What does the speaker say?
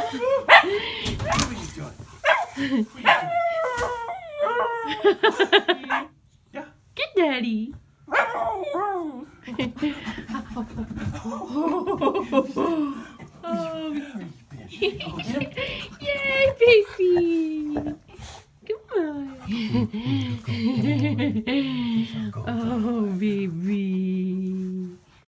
Yeah. Get Daddy. Oh. Yay, baby. Come on. Oh, baby.